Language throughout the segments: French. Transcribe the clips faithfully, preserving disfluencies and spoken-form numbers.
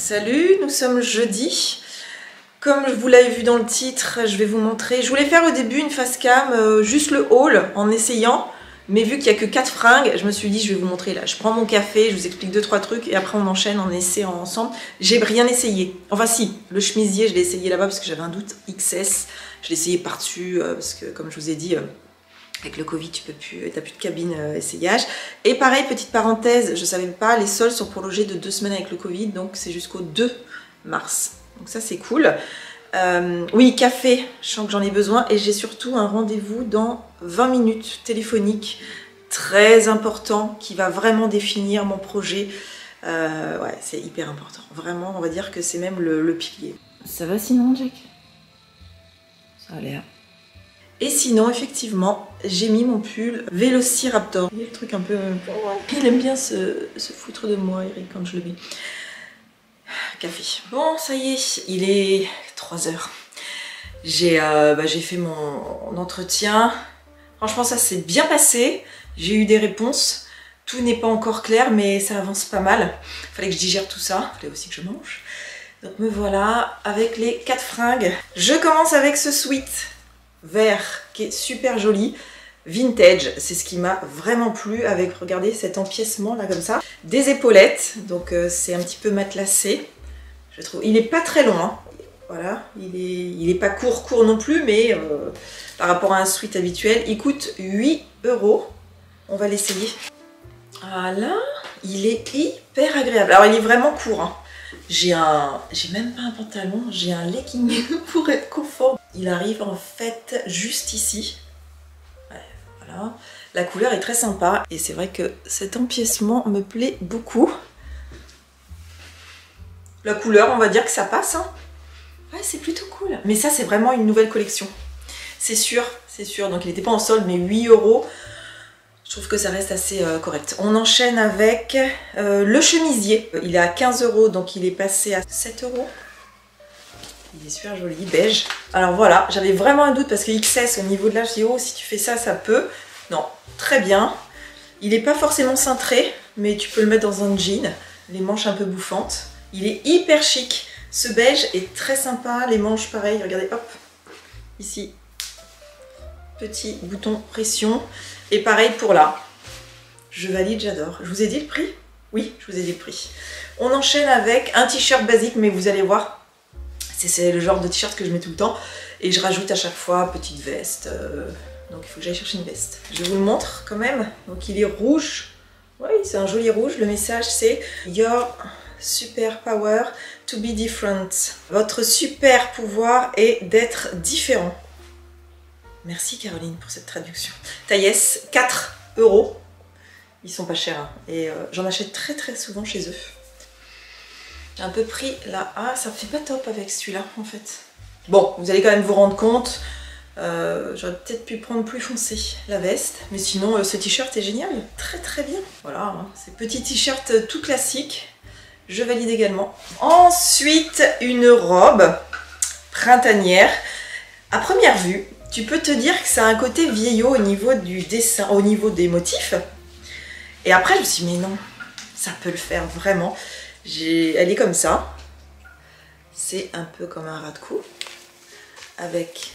Salut, nous sommes jeudi. Comme vous l'avez vu dans le titre, je vais vous montrer. Je voulais faire au début une face cam, euh, juste le haul en essayant. Mais vu qu'il n'y a que quatre fringues, je me suis dit je vais vous montrer là. Je prends mon café, je vous explique deux trois trucs et après on enchaîne, on essaie ensemble. J'ai rien essayé. Enfin si, le chemisier je l'ai essayé là-bas parce que j'avais un doute X S. Je l'ai essayé par-dessus euh, parce que comme je vous ai dit... Euh, Avec le Covid, tu peux plus, t'as plus de cabine euh, essayage. Et pareil, petite parenthèse, je savais pas, les soldes sont prolongés de deux semaines avec le Covid, donc c'est jusqu'au deux mars. Donc ça c'est cool. Euh, oui, café, je sens que j'en ai besoin. Et j'ai surtout un rendez-vous dans vingt minutes téléphonique, très important, qui va vraiment définir mon projet. Euh, ouais, c'est hyper important. Vraiment, on va dire que c'est même le, le pilier. Ça va sinon, Jack? Ça a l'air. Et sinon, effectivement, j'ai mis mon pull Velociraptor. Il y a le truc un peu... Il aime bien se, se foutre de moi, Eric, quand je le mets. Café. Bon, ça y est, il est trois heures. J'ai euh, bah, j'ai fait mon entretien. Franchement, ça s'est bien passé. J'ai eu des réponses. Tout n'est pas encore clair, mais ça avance pas mal. Il fallait que je digère tout ça. Il fallait aussi que je mange. Donc me voilà avec les quatre fringues. Je commence avec ce sweat vert qui est super joli, vintage, c'est ce qui m'a vraiment plu avec, regardez cet empiècement là comme ça, des épaulettes, donc euh, c'est un petit peu matelassé, je trouve, il est pas très long, hein. Voilà, il est, il est pas court court non plus, mais euh, par rapport à un sweat habituel, il coûte huit euros, on va l'essayer. Voilà, il est hyper agréable, alors il est vraiment court, hein. J'ai un, j'ai même pas un pantalon, j'ai un legging pour être confort. Il arrive en fait juste ici. Ouais, voilà. La couleur est très sympa et c'est vrai que cet empiècement me plaît beaucoup. La couleur, on va dire que ça passe, hein. Ouais, c'est plutôt cool. Mais ça, c'est vraiment une nouvelle collection. C'est sûr, c'est sûr. Donc il n'était pas en solde, mais huit euros. Je trouve que ça reste assez euh, correct. On enchaîne avec euh, le chemisier. Il est à quinze euros, donc il est passé à sept euros. Il est super joli, beige. Alors voilà, j'avais vraiment un doute parce que X S au niveau de l'âge, je dis oh, si tu fais ça, ça peut. Non, très bien. Il n'est pas forcément cintré, mais tu peux le mettre dans un jean. Les manches un peu bouffantes. Il est hyper chic. Ce beige est très sympa. Les manches, pareil, regardez, hop, ici. Petit bouton pression. Et pareil pour là. Je valide, j'adore. Je vous ai dit le prix? Oui, je vous ai dit le prix. On enchaîne avec un t-shirt basique, mais vous allez voir, c'est le genre de t-shirt que je mets tout le temps. Et je rajoute à chaque fois petite veste. Euh, donc il faut que j'aille chercher une veste. Je vous le montre quand même. Donc il est rouge. Oui, c'est un joli rouge. Le message c'est Your super power to be different. Votre super pouvoir est d'être différent. Merci Caroline pour cette traduction. Taille S, quatre euros. Ils sont pas chers, hein. Et euh, j'en achète très très souvent chez eux. J'ai un peu pris là. Ah, ça fait pas top avec celui-là en fait. Bon, vous allez quand même vous rendre compte. Euh, J'aurais peut-être pu prendre plus foncé la veste. Mais sinon, euh, ce t-shirt est génial. Très très bien. Voilà, hein. Ces petits t-shirts tout classiques. Je valide également. Ensuite, une robe printanière. À première vue, tu peux te dire que ça a un côté vieillot au niveau du dessin, au niveau des motifs. Et après, je me suis dit, mais non, ça peut le faire vraiment. Elle est comme ça. C'est un peu comme un ras de cou. Avec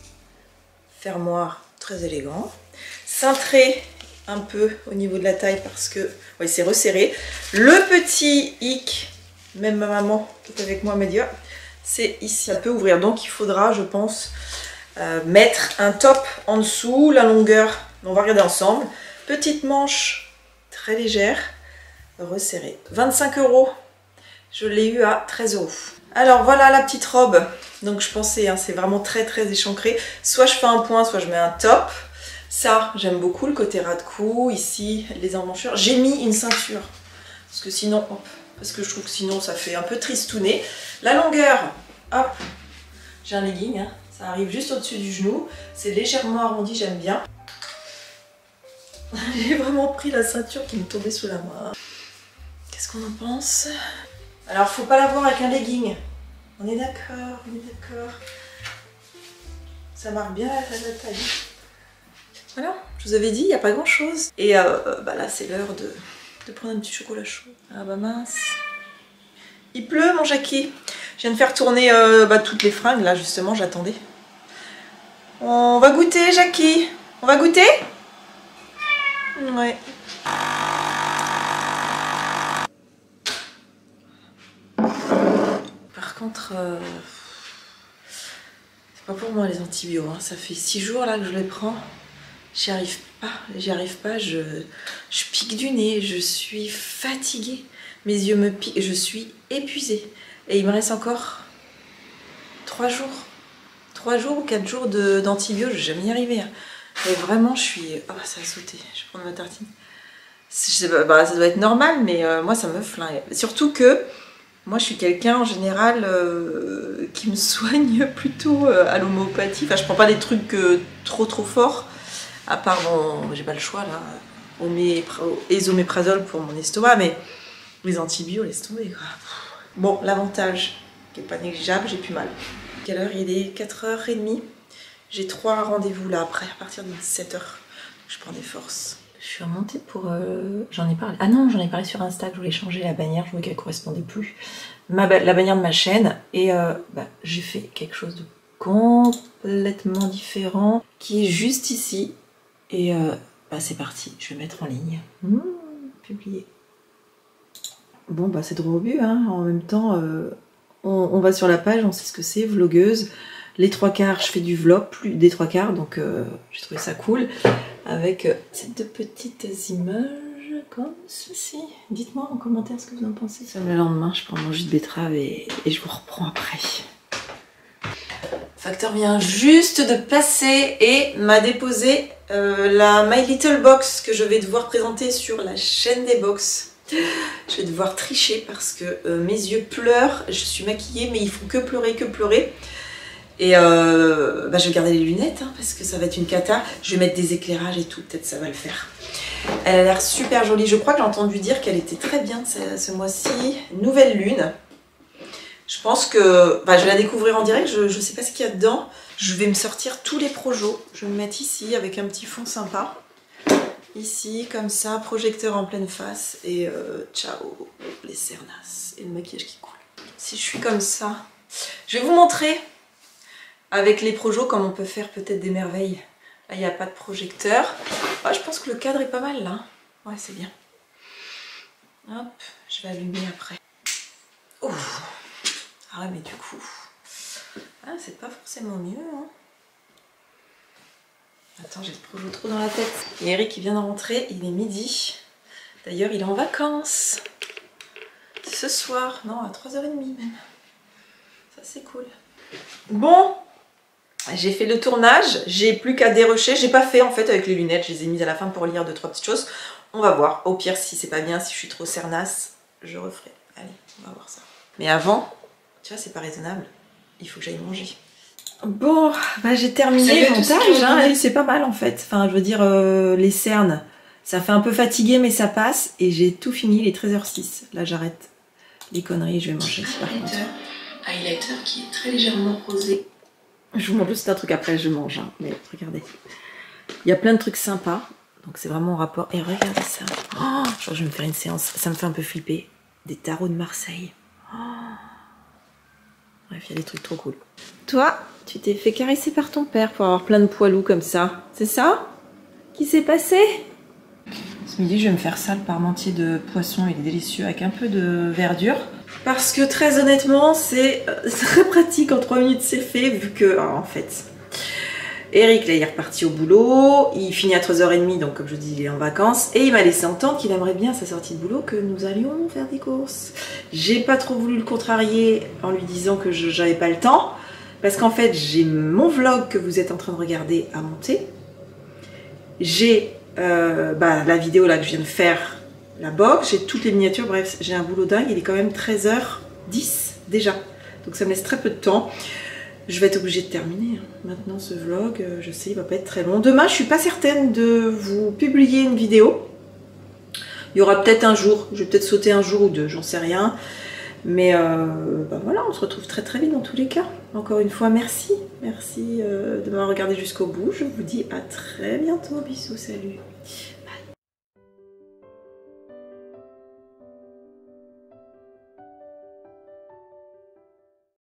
fermoir très élégant. Cintré un peu au niveau de la taille parce que ouais, c'est resserré. Le petit hic, même ma maman qui est avec moi m'a dit, c'est ici. Ça peut ouvrir. Donc il faudra, je pense... Euh, mettre un top en dessous, la longueur, on va regarder ensemble. Petite manche très légère, resserrée. vingt-cinq euros, je l'ai eu à treize euros. Alors voilà la petite robe, donc je pensais, hein, c'est vraiment très très échancré. Soit je fais un point, soit je mets un top. Ça, j'aime beaucoup le côté ras de cou, ici les emmanchures. J'ai mis une ceinture, parce que sinon, hop, parce que je trouve que sinon ça fait un peu tristounet. La longueur, hop, j'ai un legging, hein. Ça arrive juste au-dessus du genou, c'est légèrement arrondi, j'aime bien. J'ai vraiment pris la ceinture qui me tombait sous la main. Qu'est-ce qu'on en pense? Alors, faut pas l'avoir avec un legging. On est d'accord, on est d'accord. Ça marque bien la, la taille. Voilà, je vous avais dit, il n'y a pas grand-chose. Et euh, bah là, c'est l'heure de, de prendre un petit chocolat chaud. Ah bah mince. Il pleut, mon Jackie. Je viens de faire tourner euh, bah, toutes les fringues, là, justement, j'attendais. On va goûter, Jackie. On va goûter? Ouais. Par contre, euh, c'est pas pour moi les antibiotiques. Hein. Ça fait six jours là que je les prends. J'y arrive pas. J'y arrive pas. Je, je pique du nez. Je suis fatiguée. Mes yeux me piquent. Je suis épuisée. Et il me reste encore trois jours. trois jours ou quatre jours d'antibiotiques. Je vais jamais y arriver. Hein. Et vraiment, je suis... Ah, oh, ça a sauté. Je vais prendre ma tartine. Je sais pas, bah, ça doit être normal, mais euh, moi, ça me flingue. Surtout que moi, je suis quelqu'un, en général, euh, qui me soigne plutôt euh, à l'homéopathie. Enfin, je prends pas des trucs euh, trop, trop forts. À part, bon, j'ai pas le choix, là. Ésoméprazole pour mon estomac, mais les antibiotiques, laisse tomber, quoi. Bon, l'avantage, qui n'est pas négligeable, j'ai plus mal. Quelle heure? Il est quatre heures trente. J'ai trois rendez-vous là après, à partir de dix-sept heures. Je prends des forces. Je suis remontée pour... Euh, j'en ai parlé. Ah non, j'en ai parlé sur Insta que je voulais changer la bannière. Je voulais qu'elle ne correspondait plus. Ma, la bannière de ma chaîne. Et euh, bah, j'ai fait quelque chose de complètement différent qui est juste ici. Et euh, bah, c'est parti. Je vais mettre en ligne. Mmh, publier. Bon, bah c'est drôle au but. Hein. En même temps, euh, on, on va sur la page, on sait ce que c'est, vlogueuse. Les trois quarts, je fais du vlog, plus des trois quarts, donc euh, j'ai trouvé ça cool. Avec euh, ces deux petites images comme ceci. Dites-moi en commentaire ce que vous en pensez. Le lendemain, je prends mon jus de betterave et, et je vous reprends après. Facteur vient juste de passer et m'a déposé euh, la My Little Box que je vais devoir présenter sur la chaîne des box. Je vais devoir tricher parce que euh, mes yeux pleurent. Je suis maquillée, mais ils font que pleurer, que pleurer. Et euh, bah je vais garder les lunettes hein, parce que ça va être une cata. Je vais mettre des éclairages et tout, peut-être ça va le faire. Elle a l'air super jolie. Je crois que j'ai entendu dire qu'elle était très bien ce, ce mois-ci. Nouvelle lune. Je pense que bah, je vais la découvrir en direct. Je ne sais pas ce qu'il y a dedans. Je vais me sortir tous les projos. Je vais me mettre ici avec un petit fond sympa. Ici, comme ça, projecteur en pleine face. Et euh, ciao, les cernas. Et le maquillage qui coule. Si je suis comme ça, je vais vous montrer... Avec les projos, comme on peut faire peut-être des merveilles. Là, il n'y a pas de projecteur. Ah, je pense que le cadre est pas mal, là. Ouais, c'est bien. Hop, je vais allumer après. Oh. Ah ouais, mais du coup... Ah, c'est pas forcément mieux, hein. Attends, j'ai le projo trop dans la tête. Et Eric, il vient de rentrer, il est midi. D'ailleurs, il est en vacances. Ce soir. Non, à trois heures trente même. Ça, c'est cool. Bon... J'ai fait le tournage, j'ai plus qu'à dérocher. J'ai pas fait en fait avec les lunettes, je les ai mises à la fin pour lire deux trois petites choses. On va voir. Au pire, si c'est pas bien, si je suis trop cernasse, je referai. Allez, on va voir ça. Mais avant, tu vois, c'est pas raisonnable. Il faut que j'aille manger. Bon, bah j'ai terminé le montage, hein, c'est pas mal en fait. Enfin, je veux dire, euh, les cernes, ça fait un peu fatigué, mais ça passe. Et j'ai tout fini, il est treize heures six. Là, j'arrête les conneries, je vais manger. Par contre. Highlighter qui est très légèrement rosé. Je vous montre juste un truc après, je mange, hein. Mais regardez. Il y a plein de trucs sympas, donc c'est vraiment en rapport. Et regardez ça. Oh, je crois que je vais me faire une séance, ça me fait un peu flipper. Des tarots de Marseille. Oh. Bref, il y a des trucs trop cool. Toi, tu t'es fait caresser par ton père pour avoir plein de poilous comme ça. C'est ça qui s'est passé? Ce midi, je vais me faire ça, le parmentier de poisson. Il est délicieux avec un peu de verdure. Parce que très honnêtement, c'est très pratique, en trois minutes c'est fait, vu que, en fait, Eric là il est reparti au boulot, il finit à trois heures trente, donc comme je dis il est en vacances, et il m'a laissé entendre qu'il aimerait bien à sa sortie de boulot que nous allions faire des courses. J'ai pas trop voulu le contrarier en lui disant que j'avais pas le temps, parce qu'en fait j'ai mon vlog que vous êtes en train de regarder à monter, j'ai euh, bah, la vidéo là que je viens de faire, la box, j'ai toutes les miniatures, bref, j'ai un boulot dingue, il est quand même treize heures dix déjà, donc ça me laisse très peu de temps. Je vais être obligée de terminer hein. Maintenant ce vlog, je sais, il va pas être très long. Demain, je suis pas certaine de vous publier une vidéo. Il y aura peut-être un jour, je vais peut-être sauter un jour ou deux, j'en sais rien. Mais euh, bah voilà, on se retrouve très très vite dans tous les cas. Encore une fois, merci, merci euh, de m'avoir regardé jusqu'au bout. Je vous dis à très bientôt, bisous, salut.